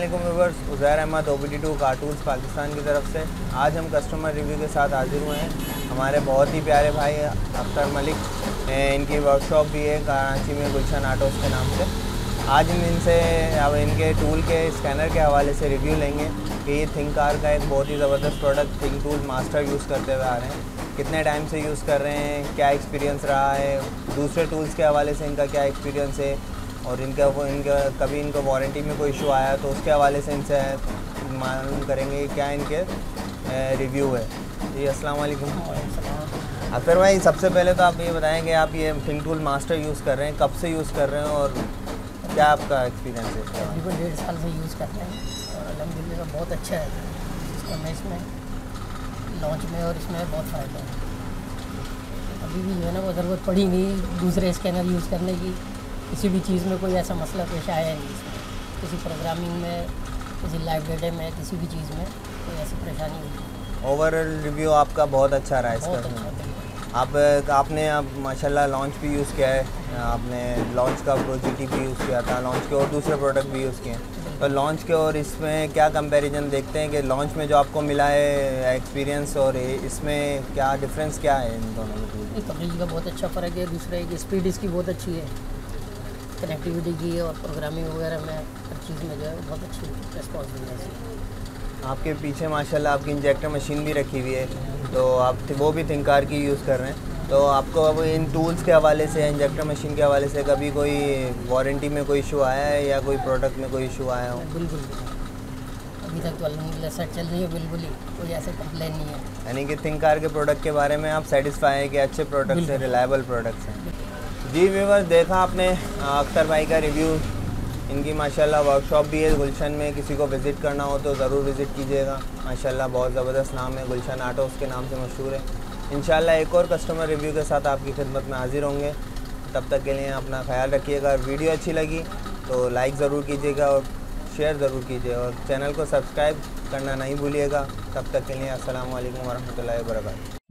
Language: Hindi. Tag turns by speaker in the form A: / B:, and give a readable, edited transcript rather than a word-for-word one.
A: वालेकुम viewers, Uzair Ahmed OBD2 cartoons Pakistan की तरफ से। आज हम कस्टमर रिव्यू के साथ हाजिर हुए हैं। हमारे बहुत ही प्यारे भाई अख्तर मलिक, इनकी वर्कशॉप भी है कराची में गुलशन आटोस के नाम से। आज हम इनसे अब इनके टूल के स्कैनर के हवाले से रिव्यू लेंगे कि ये थिंकार का एक बहुत ही ज़बरदस्त product think tool master use करते हुए आ रहे हैं, कितने टाइम से यूज़ कर रहे हैं, क्या एक्सपीरियंस रहा है, दूसरे टूल्स के हवाले से इनका क्या एक्सपीरियंस है, और इनका कभी इनको वारंटी में कोई इशू आया तो उसके हवाले से इनसे मालूम करेंगे क्या इनके रिव्यू है। जी अस्सलाम वालेकुम। अख्तर भाई, सबसे पहले तो आप ये बताएं कि आप ये थिंक टूल मास्टर यूज़ कर रहे हैं, कब से यूज़ कर रहे हैं और क्या आपका एक्सपीरियंस है?
B: तकरीबन 1.5 साल से यूज़ कर रहे हैं और अल्हम्दुलिल्लाह बहुत अच्छा है। इसका मैं इसमें लॉन्च में और इसमें बहुत फ़ायदा है। अभी भी जो है ना वो ज़रूरत पड़ी नहीं दूसरे स्कैनर यूज़ करने की। किसी भी चीज़ में कोई ऐसा मसला पेश आया नहीं इसमें, किसी प्रोग्रामिंग में, किसी लाइव डेटा में, किसी भी चीज़ में कोई ऐसी परेशानी नहीं।
A: ओवरऑल रिव्यू आपका बहुत अच्छा रहा है इसका। आपने अब माशाल्लाह लॉन्च भी यूज़ किया है, आपने लॉन्च का प्रो GT भी यूज़ किया था, लॉन्च के और दूसरे प्रोडक्ट भी यूज़ किए हैं। तो लॉन्च के और इसमें क्या कंपैरिजन देखते हैं कि लॉन्च में जो आपको मिला है एक्सपीरियंस और इसमें क्या डिफरेंस क्या है इन दोनों में?
B: कवरेज का बहुत अच्छा फ़र्क है। दूसरा है कि स्पीड इसकी बहुत अच्छी है, कनेक्टिविटी की और प्रोग्रामिंग वगैरह में हर चीज़ में जो है बहुत अच्छी रिस्पॉन्सिबिलिटी है।
A: आपके पीछे माशाल्लाह आपकी इंजेक्टर मशीन भी रखी हुई है, तो आप वो भी थिंकार की यूज़ कर रहे हैं। तो आपको अब इन टूल्स के हवाले से, इंजेक्टर मशीन के हवाले से कभी कोई वारंटी में कोई इशू आया है या कोई प्रोडक्ट में कोई इशू आया हो?
B: बिल्कुल, अभी तक तो अल्हम्दुलिल्लाह सेट चल रही है, बिल्कुल ही कोई ऐसे कंप्लेन नहीं है।
A: यानी कि थिंकार के प्रोडक्ट के बारे में आप सेटिस्फाई हैं कि अच्छे प्रोडक्ट्स हैं, रिलायबल प्रोडक्ट्स हैं। जी व्यूअर्स, देखा आपने अख्तर भाई का रिव्यू। इनकी माशाल्लाह वर्कशॉप भी है गुलशन में, किसी को विज़िट करना हो तो ज़रूर विज़िट कीजिएगा। माशाल्लाह बहुत ज़बरदस्त नाम है, गुलशन आटोस के नाम से मशहूर है। इंशाल्लाह एक और कस्टमर रिव्यू के साथ आपकी खिदमत में हाजिर होंगे। तब तक के लिए अपना ख्याल रखिएगा। वीडियो अच्छी लगी तो लाइक ज़रूर कीजिएगा और शेयर ज़रूर कीजिएगा और चैनल को सब्सक्राइब करना नहीं भूलिएगा। तब तक के लिए अस्सलाम वालेकुम वरहमतुल्लाहि वबरकातुहू।